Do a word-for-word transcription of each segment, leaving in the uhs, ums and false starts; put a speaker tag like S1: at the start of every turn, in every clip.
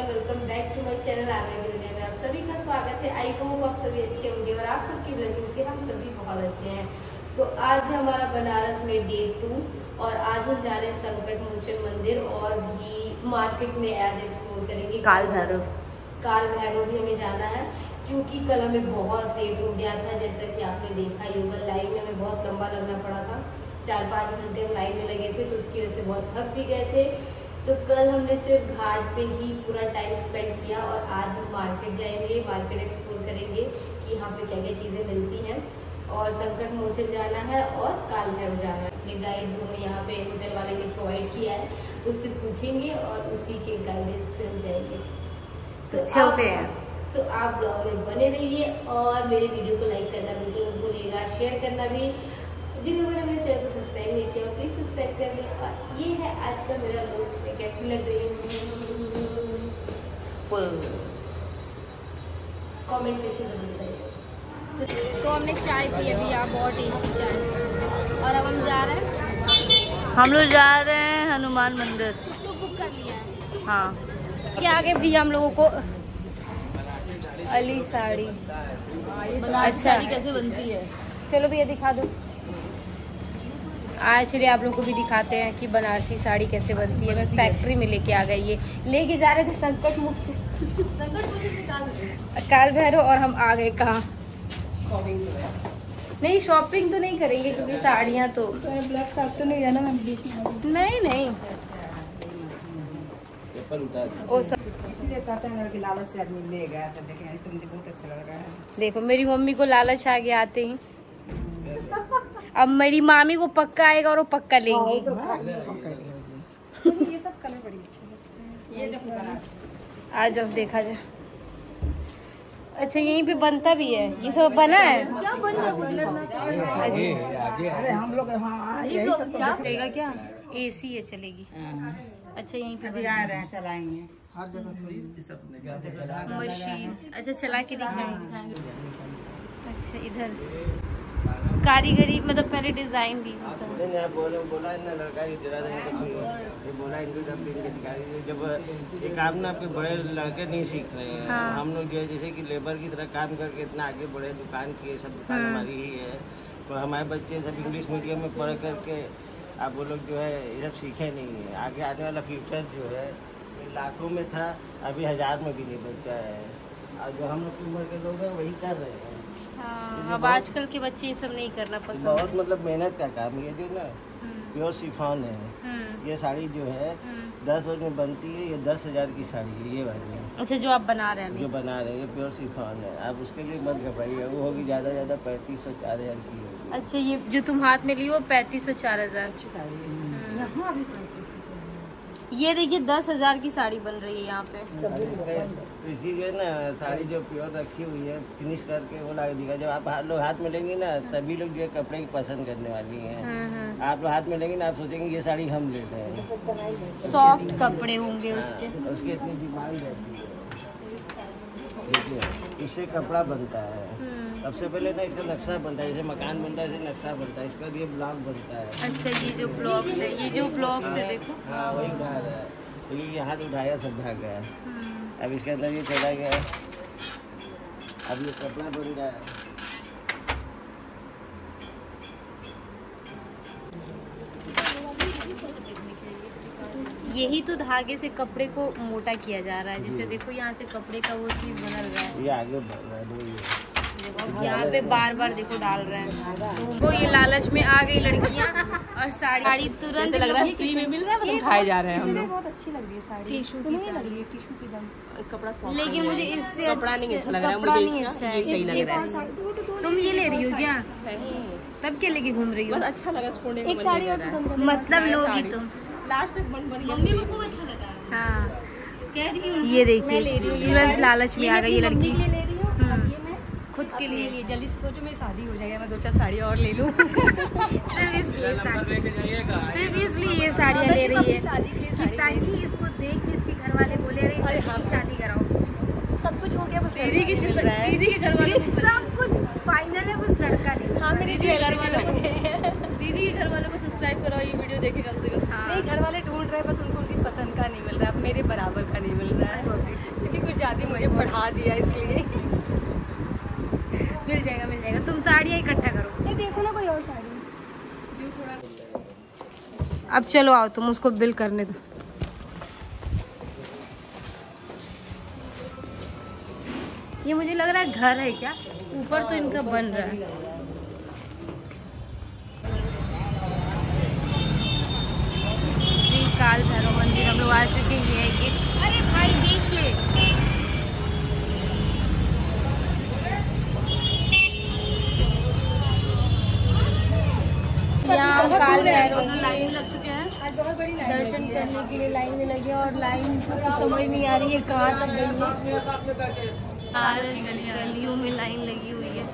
S1: Welcome back to my channel RY की दुनिया में आप सभी का स्वागत है। आई होप आप सभी अच्छे होंगे और आप सबकी ब्लेसिंग से हम सभी बहुत अच्छे हैं। तो आज है हमारा बनारस में डे टू और आज हम जा रहे हैं संकट मोचन मंदिर और भी मार्केट में एज एक्सप्लोर करेंगे।
S2: काल भैरव
S1: काल भैरव भी हमें जाना है क्योंकि कल हमें बहुत लेट हो गया था। जैसा कि आपने देखा ही होगा, लाइन में हमें बहुत लंबा लगना पड़ा था। चार पाँच घंटे हम लाइन में लगे थे तो उसकी वजह से बहुत थक भी गए थे। तो कल हमने सिर्फ घाट पे ही पूरा टाइम स्पेंड किया और आज हम मार्केट जाएंगे, मार्केट एक्सप्लोर करेंगे कि यहाँ पे क्या क्या चीज़ें मिलती हैं और संकट मोचन जाना है और काल भैरव जाना है। अपने गाइड जो हमें यहाँ पे होटल वाले ने प्रोवाइड किया है उससे पूछेंगे और उसी के गाइडेंस पे हम जाएंगे। तो
S2: चलते हैं।
S1: तो आप ब्लॉग में बने रहिए और मेरे वीडियो को लाइक करना बिल्कुल मत भूलिएगा, शेयर करना भी। जिन लोगों ने मेरे चैनल को सब्सक्राइब नहीं किया प्लीज सब्सक्राइब कर लें। और ये है आज का मेरा लुक, कैसी लग रही है कमेंट करके जरूर बताइए। तो, तो हमने चाय पी अभी, यहाँ बहुत टेस्टी चाय। और अब हम जा रहे हैं,
S2: हम लोग जा रहे हैं हनुमान मंदिर।
S1: तो बुक कर लिया है।
S2: हाँ,
S1: क्या आगे भैया हम लोगों को
S2: अली साड़ी।
S1: बनारसी
S2: साड़ी
S1: कैसे बनती है, चलो भैया दिखा दो। आज चलिए आप लोगों को भी दिखाते हैं कि बनारसी साड़ी कैसे बनती है। मैं फैक्ट्री में लेके आ गई, ये लेके जा रहे थे संकट मुक्त काल भैरव और हम आ गए कहाँ। नहीं शॉपिंग तो नहीं करेंगे क्योंकि साड़ियाँ तो ब्लैक साफ तो नहीं जाना। मैं बीच में नहीं नहीं ओ सब
S2: इसीलिए चाहते हैं कि लालच से आदमी ले गया था। देखें इससे मुझे बहुत अच्छा लग रहा है।
S1: देखो मेरी मम्मी को लालच आ गया आते ही। अब मेरी मामी को पक्का आएगा और वो पक्का लेंगी।
S2: ये सब कलर बड़ी अच्छे लगते हैं। ये
S1: आज अब देखा जाए। अच्छा यहीं पे बनता भी है, ये सब बना है क्या बन रहा है?
S2: अरे हम लोग
S1: क्या चलेगा, क्या एसी है चलेगी? अच्छा यहीं पे
S2: अभी आ रहे हैं, चलाएंगे हर जगह थोड़ी
S1: मशीन। अच्छा चला के दिखाएंगे। अच्छा इधर कारीगरी मतलब पहले डिजाइन भी होता है।
S3: नहीं आप बोला बोला ना लड़का ये जरा ये बोला इनको जब जब ये काम ना आपके बड़े लड़के नहीं सीख रहे हैं।
S1: हाँ।
S3: हम लोग जो है जैसे कि लेबर की तरह काम करके इतना आगे बढ़े, दुकान की सब दुकान हमारी ही है। तो हमारे बच्चे सब इंग्लिश मीडियम में पढ़ करके आप वो लोग जो है ये सब सीखे नहीं है। आगे आने वाला फ्यूचर जो है लाखों में था, अभी हजार में भी नहीं बचा है। और जो हम लोग की उम्र के लोग हैं वही कर रहे हैं।
S1: हाँ, अब आजकल के बच्चे ये सब नहीं करना पसंद।
S3: बहुत मतलब मेहनत का काम ये जो ना प्योर शिफॉन है। ये साड़ी जो है दस रोज में बनती है। ये दस हजार की साड़ी है ये वाली है।
S1: अच्छा जो आप बना रहे हैं
S3: जो बना रहे हैं ये प्योर शिफॉन है। आप उसके लिए मत घबराइए, वो होगी ज्यादा ज्यादा पैंतीस सौ चार हजार की होगी।
S1: अच्छा ये जो तुम हाथ में ली वो पैंतीस सौ चार हजार
S2: अच्छी साड़ी है। यहाँ भी
S1: ये देखिए दस हजार की साड़ी बन रही है यहाँ पे।
S3: इसकी जो है ना साड़ी जो प्योर रखी हुई है फिनिश करके वो लगा देगा। जब आप हाथ लोग हाथ में लेंगे ना सभी लोग जो है कपड़े की पसंद करने वाली हैं। आप लोग हाथ में लेंगे ना आप सोचेंगे ये साड़ी हम ले रहे हैं।
S1: सॉफ्ट कपड़े होंगे उसके।
S3: हाँ, उसकी इतनी डिमांड रहती है। देखिए इससे कपड़ा बनता है। सबसे पहले ना इसका नक्शा बनता है, जैसे मकान बनता है ऐसे नक्शा बनता है। इसका ये ब्लॉक बनता है। अच्छा ये जो ब्लॉक्स है, ये जो ब्लॉक्स है देखो। हाँ वही उठा रहा है, तो ये हाथ उठाया सब भाग गया। अब इसके अंदर ये चला गया, अब ये कपड़ा बन रहा है।
S1: यही तो धागे से कपड़े को मोटा किया जा रहा है। जैसे देखो यहाँ से कपड़े का वो चीज बदल रहा है।
S3: ये आगे बढ़ रहा है।
S1: देखो यहाँ पे बार बार देखो डाल रहे हैं। तो ये लालच में आ गई लड़कियाँ और साड़ी तुरंत लग रहा है फ्री में मिल रहा है, बस उठाए जा रहे हैं हम लोग।
S2: बहुत अच्छी लग रही है साड़ी।
S1: टिश्यू की साड़ी,
S2: टिश्यू की दम
S1: कपड़ा, लेकिन मुझे इससे
S2: कपड़ा नहीं अच्छा लग रहा है।
S1: कपड़ा नहीं अच्छा है, सही लग रहा है। तुम ये ले रही हो क्या? तब क्या लेके घूम रही हो?
S2: अच्छा लगा। एक साड़ी और पसंद
S1: मतलब लोगी तुम
S2: लास्ट तक बन बन मम्मी को खूब अच्छा लगा।
S1: हाँ
S2: कह रही हूँ
S1: ये देखिए तुरंत लालच में आ गई ये लड़की।
S2: खुद के लिए जल्दी से सोचो मेरी शादी हो जाएगा, मैं दो चार साड़ी और ले लूँ।
S1: सिर्फ इसलिए सिर्फ इसलिए ये साड़ियाँ ले रही है कि ताकि इसको देख के इसके घर वाले बोले रहे इसकी शादी कराओ।
S2: सब कुछ हो गया, बस
S1: दीदी की दीदी के घर वाले सब कुछ फाइनल है उस लड़का नहीं।
S2: हाँ मेरी घर वालों को दीदी के घर वालों को सब्सक्राइब करो, ये वीडियो देखे कम से कम।
S1: हाँ।
S2: नहीं घर वाले ढूंढ रहे हैं, बस उनको उनकी पसंद का नहीं मिल रहा है, मेरे बराबर का नहीं मिल रहा है क्योंकि कुछ ज़्यादा मुझे बढ़ा दिया इसलिए।
S1: मिल जाएगा मिल जाएगा, तुम साड़ियाँ इकट्ठा करो।
S2: नहीं देखो ना कोई और साड़ी जो थोड़ा।
S1: अब चलो आओ, तुम उसको बिल करने दो। ये मुझे लग रहा है घर है क्या, ऊपर तो इनका बन रहा है। श्री काल भैरव मंदिर हम लोग आ चुके हैं। ये है गेट। अरे भाई देखिए, यहाँ हम काल भैरव की
S2: लाइन लग चुके हैं,
S1: दर्शन करने के लिए लाइन में लगे और लाइन तो कुछ समझ नहीं आ रही है कहाँ तक गई है। गलियों में लाइन लगी हुई है।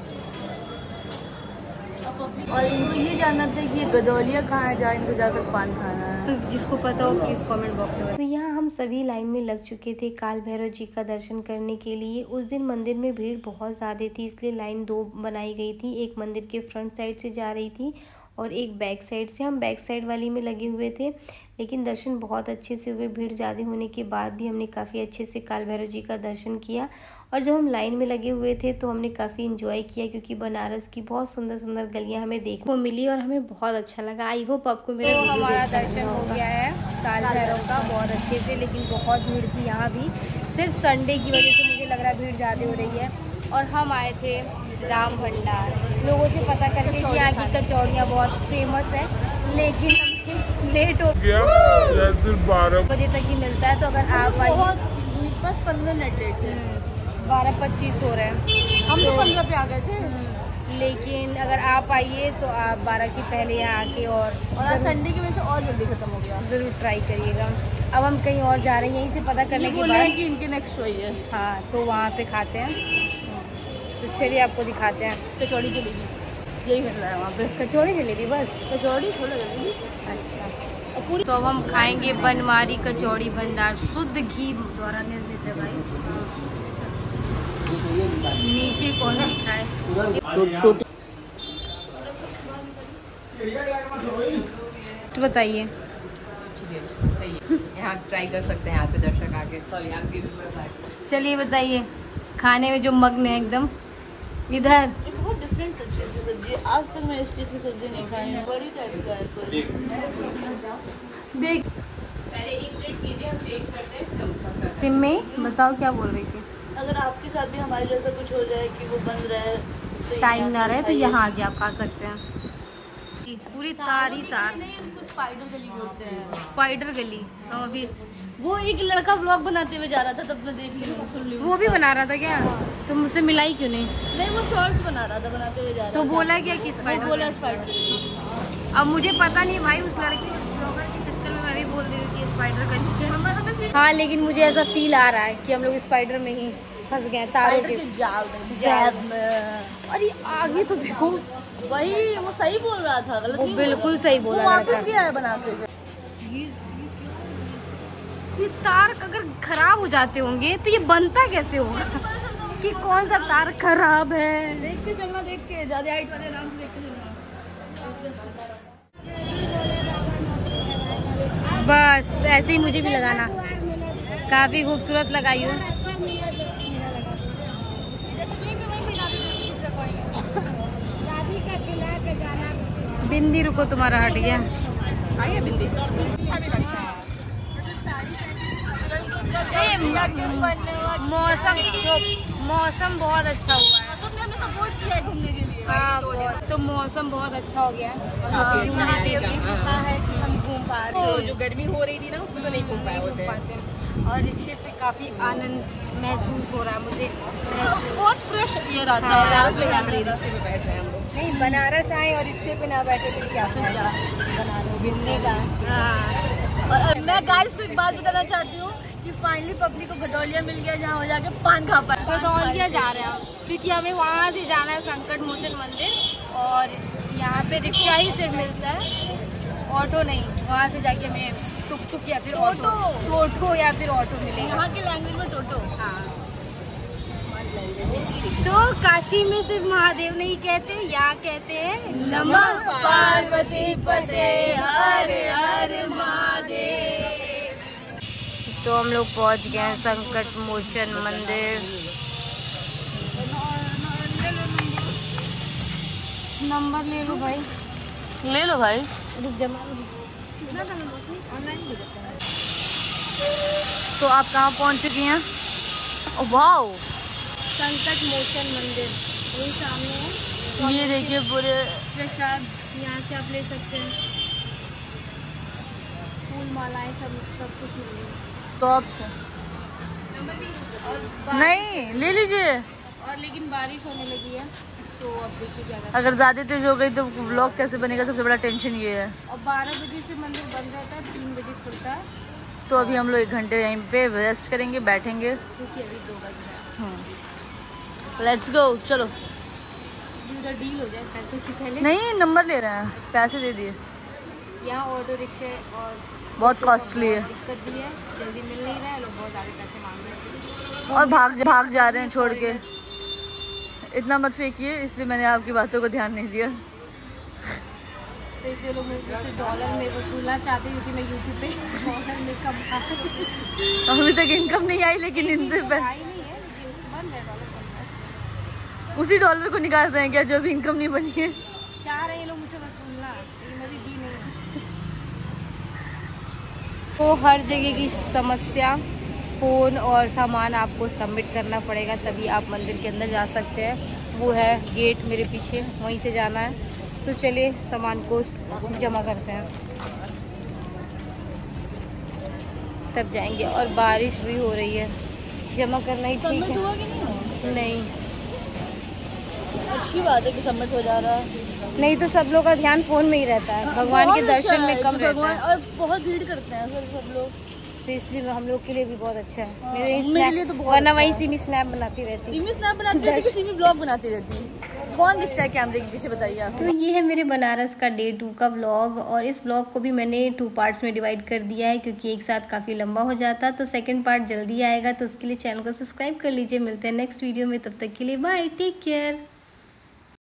S2: और इनको ये जानना था कि ये गदौलिया कहाँ है, जहाँ इनको जाकर पान खाना है।
S1: तो जिसको पता हो प्लीज कमेंट बॉक्स में। तो यहाँ हम सभी लाइन में लग चुके थे काल भैरव जी का दर्शन करने के लिए। उस दिन मंदिर में भीड़ बहुत ज़्यादा थी, इसलिए लाइन दो बनाई गई थी। एक मंदिर के फ्रंट साइड से जा रही थी और एक बैक साइड से। हम बैक साइड वाली में लगे हुए थे, लेकिन दर्शन बहुत अच्छे से हुए। भीड़ ज़्यादा होने के बाद भी हमने काफ़ी अच्छे से काल भैरव जी का दर्शन किया। और जब हम लाइन में लगे हुए थे तो हमने काफ़ी इन्जॉय किया, क्योंकि बनारस की बहुत सुंदर सुंदर गलियां हमें देखने को मिली और हमें बहुत अच्छा लगा। आई होप आपको मेरा
S2: तो
S1: वीडियो
S2: हमारा
S1: अच्छा
S2: दर्शन
S1: लगा
S2: हो
S1: होगा।
S2: गया है
S1: काल भैरव का बहुत अच्छे से, लेकिन बहुत भीड़ थी यहाँ भी। सिर्फ संडे की वजह से मुझे लग रहा है भीड़ ज़्यादा हो रही है। और हम आए थे राम भंडार, लोगों से पता करके कि यहाँ की कचौड़ियाँ बहुत फेमस है, लेकिन लेट हो गया, सिर्फ बारह बजे तक ही मिलता है। तो अगर आप आइए,
S2: बस पंद्रह मिनट लेट थे,
S1: बारह पच्चीस हो रहे हैं,
S2: हम तो पंद्रह पे आ गए थे।
S1: लेकिन अगर आप आइए तो आप बारह की पहले यहाँ आके और
S2: और आज संडे की वजह से और जल्दी खत्म हो गया।
S1: ज़रूर ट्राई करिएगा। अब हम कहीं और जा रहे हैं, यहीं से पता करने के बाद
S2: कि इनके नेक्स्ट शो ही है।
S1: हाँ, तो वहाँ पे खाते हैं। तो चलिए आपको दिखाते हैं।
S2: कचौड़ी जलेबी यही मिल रहा है वहाँ पे।
S1: कचौड़ी जलेबी बस,
S2: कचौड़ी छोड़ा जलेबी।
S1: अच्छा। और पूरी तो अब हम खाएंगे बनमारी कचौड़ी भंडार, शुद्ध घी द्वारा निर्मित है भाई। नीचे कौन लिखा है? बताइए।
S2: यहाँ ट्राई कर सकते हैं, यहाँ पे दर्शक आके। सॉरी आपकी
S1: चलिए बताइए, खाने में जो मग्न है एकदम। इधर
S2: बहुत डिफरेंट सब्जी है, आज तक मैं इस चीज़ की सब्जी नहीं खाई है। बड़ी टाइप का है।
S1: देख
S2: पहले एक प्लेट कीजिए, हम टेस्ट करते हैं।
S1: सिम्मी बताओ क्या बोल रही थी?
S2: अगर आपके साथ भी हमारे जैसा कुछ हो जाए कि वो बंद रहे, तो
S1: टाइम ना रहे, तो यहाँ आके आप खा सकते हैं। पूरी तारी तार।
S2: नहीं, उसको स्पाइडर गली बोलते हैं।
S1: स्पाइडर गली। हम अभी
S2: वो एक लड़का व्लॉग बनाते हुए जा रहा था, तब मैं देख ली, सुन ली।
S1: वो भी बना रहा था क्या? तो मुझसे मिलाई क्यों नहीं?
S2: नहीं, वो शॉर्ट्स बना रहा था, बनाते हुए जा रहा था।
S1: तो बोला क्या कि स्पाइडर?
S2: बोला स्पाइडर।
S1: अब मुझे पता नहीं भाई, उस लड़की ब्लॉगर के चक्कर में मैं भी बोल रही हूँ कि स्पाइडर गली। हाँ, लेकिन मुझे ऐसा फील आ रहा है कि हम लोग स्पाइडर में ही फंस गए, तारों के
S2: जाल में। और ये आगे तो देखो, वही वो सही बोल रहा था, गलत
S1: वो
S2: नहीं
S1: बिल्कुल सही बोल रहा था।
S2: वापस गया है बना के।
S1: ये तार अगर खराब हो जाते होंगे तो ये बनता कैसे होगा? कि कौन सा तार खराब है?
S2: देख के चलना, देख के ज्यादा हाइट वाले आराम से देख के चलना।
S1: बस ऐसे ही मुझे भी लगाना। काफी खूबसूरत लगाई हो। बिंदी रुको, तुम्हारा हट गया।
S2: आइए बिंदी।
S1: मौसम मौसम बहुत अच्छा हुआ है।
S2: हमें सपोर्ट किया है घूमने के लिए।
S1: हाँ बहुत, तो मौसम बहुत अच्छा हो गया है।
S2: हाँ, है कि हम घूम पा रहे हैं। तो जो गर्मी हो रही थी ना, उसमें तो नहीं घूम पाए होते हैं।
S1: और रिक्शे पे काफी आनंद महसूस हो रहा है मुझे।
S2: बहुत फ्रेश एयर आता है।
S1: हाँ,
S2: रिक्शे पे बैठ रहे हैं हम लोग।
S1: नहीं, बनारस आए और रिक्शे पे ना बैठे तो क्या
S2: क्या बनारस घूमने का।
S1: हाँ।
S2: और मैं गाइस को एक बात बताना चाहती हूँ कि फाइनली पब्लिक को गदौलिया मिल गया, जहाँ हो जाके पान खा पाए।
S1: गदौलिया जा रहे हैं क्योंकि हमें वहाँ से जाना है संकट मोचन मंदिर, और यहाँ पे रिक्शा ही सिर्फ मिलता है, ऑटो नहीं। वहाँ से जाके हमें टुक टुक या फिर ऑटो, टोटो या फिर ऑटो मिलेगा।
S2: यहाँ की लैंग्वेज में टोटो।
S1: हाँ, तो काशी में सिर्फ महादेव नहीं कहते, यहाँ कहते हैं
S2: नमः पार्वती पते हर हर महादेव।
S1: तो हम लोग पहुँच गए हैं संकट मोचन मंदिर। नंबर ले लो भाई,
S2: ले लो भाई।
S1: रुक जमा
S2: तो आप कहाँ पहुँच चुकी हैं? ओ वाओ,
S1: संकट मोचन मंदिर यही सामने है।
S2: ये देखिए पूरे
S1: प्रसाद यहाँ से आप ले सकते हैं, फूल मालाएं सब सब कुछ मिलेगा।
S2: टॉप्स है
S1: और
S2: नहीं, ले लीजिए।
S1: और लेकिन बारिश होने लगी है तो अब देखिए क्या करते हैं।
S2: अगर ज़्यादा तेज हो गई तो व्लॉग कैसे बनेगा, सबसे बड़ा टेंशन ये है।
S1: और बारह बजे से मंदिर बंद रहता है, तीन बजे खुलता है।
S2: तो अभी हम लोग एक घंटे यहीं पे रेस्ट करेंगे, बैठेंगे।
S1: क्योंकि अभी दो बज रहा है।
S2: लेट्स गो, चलो।
S1: उधर डील हो जाए पैसों की पहले।
S2: नहीं, नंबर ले रहे हैं, पैसे दे दिए।
S1: यहाँ ऑटो रिक्शे और
S2: बहुत कॉस्टली है,
S1: दिक्कत भी है, जल्दी मिल नहीं रहा है, लोग बहुत ज़्यादा पैसे मांग रहे हैं
S2: और भाग भाग जा रहे हैं छोड़ के। इतना मत फेंकिए, इसलिए मैंने आपकी बातों को ध्यान नहीं दिया।
S1: तो इसलिए लोग मुझसे डॉलर में वसूलना चाहते हैं, क्योंकि मैं यूट्यूब पे डॉलर में कम
S2: अभी तक इनकम नहीं आई, लेकिन इनसे पे
S1: आई नहीं है, लेकिन बन रहा है, डॉलर बन रहा है।
S2: उसी डॉलर को निकाल रहे हैं क्या, जो अभी इनकम नहीं बनी है।
S1: चाह रहे हैं लोग मुझसे वसूलना, लेकिन अभी दी नहीं। तो हर जगह की समस्या, फ़ोन और सामान आपको सबमिट करना पड़ेगा, तभी आप मंदिर के अंदर जा सकते हैं। वो है गेट मेरे पीछे, वहीं से जाना है। तो चलिए सामान को जमा करते हैं, तब जाएंगे। और बारिश भी हो रही है, जमा करना ही ठीक है। नहीं,
S2: अच्छी बात है कि सबमिट हो जा रहा है।
S1: नहीं तो सब लोग का ध्यान फोन में ही रहता है, भगवान के दर्शन में कम रहता है।
S2: और बहुत भीड़ करते हैं फिर सब लोग,
S1: तो इसलिए हम लोग के लिए भी बहुत अच्छा है।
S2: हाँ,
S1: मेरे
S2: मेरे लिए तो बहुत
S1: वरना
S2: अच्छा
S1: वहीं
S2: है।
S1: सिमी स्नैप बनाती रहती
S2: सिमी स्नैप बनाती रहती, सिमी ब्लॉग बनाती रहती। कौन दिखता है कैमरे के पीछे, बताइए आप।
S1: तो ये है मेरे बनारस का डे टू का व्लॉग, और इस व्लॉग को भी मैंने टू पार्ट्स में डिवाइड कर दिया है, क्योंकि एक साथ काफ़ी लंबा हो जाता। तो सेकंड पार्ट जल्दी आएगा, तो उसके लिए चैनल को सब्सक्राइब कर लीजिए। मिलते हैं नेक्स्ट वीडियो में, तब तक के लिए बाय, टेक केयर।